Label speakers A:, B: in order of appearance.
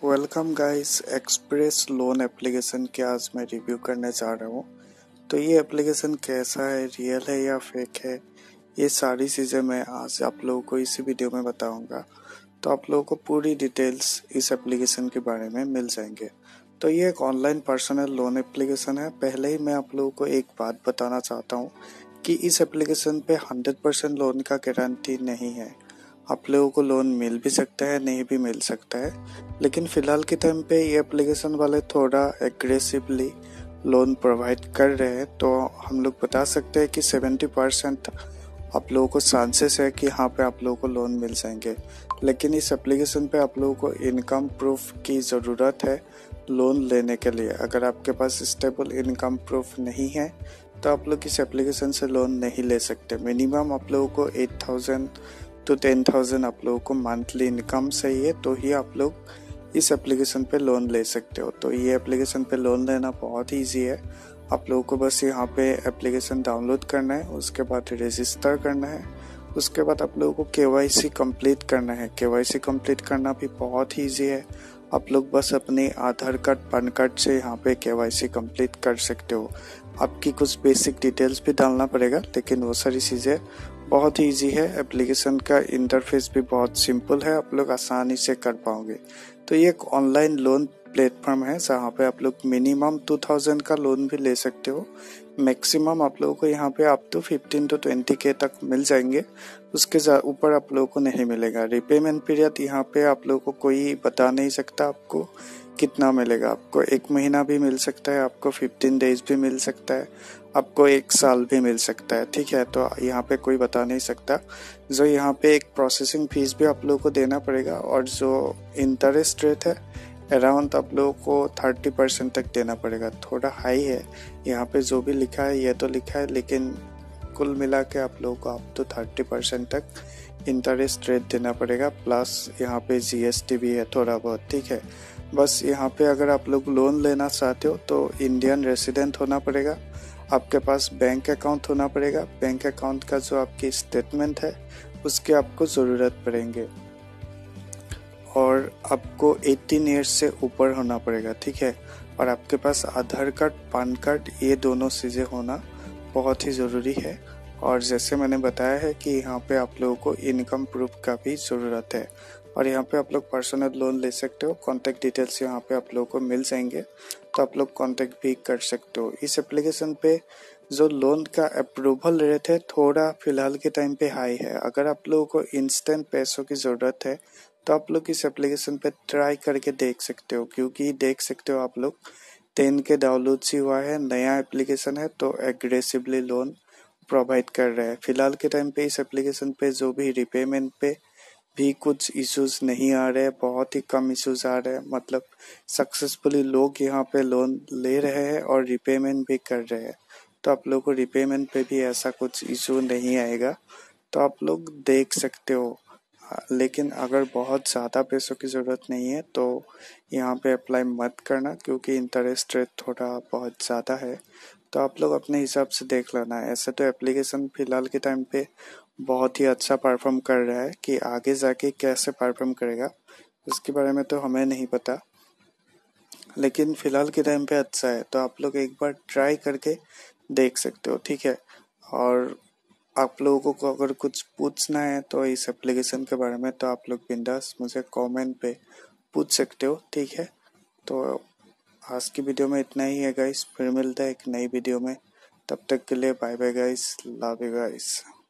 A: Welcome guys. Express loan application के आज मैं रिव्यू करने जा रहा हूँ। तो ये एप्लीकेशन कैसा है, रियल है या फेक है, ये सारी चीज़ें मैं आज आप लोगों को इसी वीडियो में बताऊंगा। तो आप लोगों को पूरी डिटेल्स इस एप्लीकेशन के बारे में मिल जाएंगे। तो ये एक ऑनलाइन पर्सनल लोन एप्लीकेशन है। पहले ही मैं आप लोगों को एक बात बताना चाहता हूँ कि इस एप्लीकेशन पे 100% लोन का गारंटी नहीं है। आप लोगों को लोन मिल भी सकता है, नहीं भी मिल सकता है। लेकिन फ़िलहाल के टाइम पे ये एप्लीकेशन वाले थोड़ा एग्रेसिवली लोन प्रोवाइड कर रहे हैं। तो हम लोग बता सकते हैं कि 70% आप लोगों को चांसेस है कि यहाँ पे आप लोगों को लोन मिल जाएंगे। लेकिन इस एप्लीकेशन पे आप लोगों को इनकम प्रूफ की ज़रूरत है लोन लेने के लिए। अगर आपके पास स्टेबल इनकम प्रूफ नहीं है तो आप लोग इस एप्लीकेशन से लोन नहीं ले सकते। मिनिमम आप लोगों को 8,000 to 10,000 आप लोगों को मंथली इनकम चाहिए, तो ही आप लोग इस एप्लीकेशन पे लोन ले सकते हो। तो ये एप्लीकेशन पे लोन लेना बहुत ही ईजी है। आप लोगों को बस यहाँ पे एप्लीकेशन डाउनलोड करना है, उसके बाद रजिस्टर करना है, उसके बाद आप लोगों को KYC कंप्लीट करना है। KYC कंप्लीट करना भी बहुत ही ईजी है। आप लोग बस अपने आधार कार्ड, पैन कार्ड से यहाँ पे KYC कंप्लीट कर सकते हो। आपकी कुछ बेसिक डिटेल्स भी डालना पड़ेगा, लेकिन वो सारी चीज़ें बहुत ही ईजी है। एप्लीकेशन का इंटरफेस भी बहुत सिंपल है, आप लोग आसानी से कर पाओगे। तो ये एक ऑनलाइन लोन प्लेटफॉर्म है जहाँ पे आप लोग मिनिमम 2,000 का लोन भी ले सकते हो। मैक्सिमम आप लोगों को यहाँ पे अप टू 15 to 20K तक मिल जाएंगे। उसके ऊपर आप लोगों को नहीं मिलेगा। रिपेमेंट पीरियड यहाँ पे आप लोगों को कोई बता नहीं सकता आपको कितना मिलेगा। आपको 1 महीना भी मिल सकता है, आपको 15 डेज भी मिल सकता है, आपको 1 साल भी मिल सकता है। ठीक है, तो यहाँ पे कोई बता नहीं सकता। जो यहाँ पे एक प्रोसेसिंग फीस भी आप लोगों को देना पड़ेगा, और जो इंटरेस्ट रेट है अराउंड आप लोगों को 30% तक देना पड़ेगा। थोड़ा हाई है यहाँ पे, जो भी लिखा है ये तो लिखा है, लेकिन कुल मिला के आप लोगों को अप टू 30% तक इंटरेस्ट रेट देना पड़ेगा। प्लस यहाँ पे GST भी है थोड़ा बहुत। ठीक है, बस यहाँ पे अगर आप लोग लोन लेना चाहते हो तो इंडियन रेसिडेंट होना पड़ेगा, आपके पास बैंक अकाउंट होना पड़ेगा। बैंक अकाउंट का जो आपकी स्टेटमेंट है उसकी आपको ज़रूरत पड़ेंगे, और आपको 18 ईयर्स से ऊपर होना पड़ेगा। ठीक है, और आपके पास आधार कार्ड, पैन कार्ड, ये दोनों चीज़ें होना बहुत ही ज़रूरी है। और जैसे मैंने बताया है कि यहाँ पे आप लोगों को इनकम प्रूफ का भी ज़रूरत है, और यहाँ पे आप लोग पर्सनल लोन ले सकते हो। कॉन्टैक्ट डिटेल्स यहाँ पे आप लोगों को मिल जाएंगे, तो आप लोग कॉन्टैक्ट भी कर सकते हो। इस एप्लीकेशन पे जो लोन का अप्रूवल रेट है थोड़ा फिलहाल के टाइम पे हाई है। अगर आप लोगों को इंस्टेंट पैसों की ज़रूरत है तो आप लोग इस एप्लीकेशन पे ट्राई करके देख सकते हो, क्योंकि देख सकते हो आप लोग 10K डाउनलोड ही हुआ है, नया एप्लीकेशन है, तो एग्रेसिवली लोन प्रोवाइड कर रहा है। फिलहाल के टाइम पे इस एप्लीकेशन पे जो भी रिपेमेंट पे भी कुछ इश्यूज नहीं आ रहे हैं, बहुत ही कम इश्यूज आ रहे हैं। मतलब सक्सेसफुली लोग यहाँ पे लोन ले रहे हैं और रिपेमेंट भी कर रहे हैं। तो आप लोगों को रिपेमेंट पे भी ऐसा कुछ इशू नहीं आएगा, तो आप लोग देख सकते हो। लेकिन अगर बहुत ज़्यादा पैसों की ज़रूरत नहीं है तो यहाँ पे अप्लाई मत करना, क्योंकि इंटरेस्ट रेट थोड़ा बहुत ज़्यादा है। तो आप लोग अपने हिसाब से देख लेना है। ऐसे तो एप्लीकेशन फ़िलहाल के टाइम पे बहुत ही अच्छा परफॉर्म कर रहा है, कि आगे जाके कैसे परफॉर्म करेगा उसके बारे में तो हमें नहीं पता, लेकिन फ़िलहाल के टाइम पे अच्छा है। तो आप लोग एक बार ट्राई करके देख सकते हो। ठीक है, और आप लोगों को अगर कुछ पूछना है तो इस एप्लीकेशन के बारे में, तो आप लोग बिंदास मुझे कमेंट पे पूछ सकते हो। ठीक है, तो आज की वीडियो में इतना ही है गाइस। फिर मिलता है एक नई वीडियो में, तब तक के लिए bye bye guys, love you guys.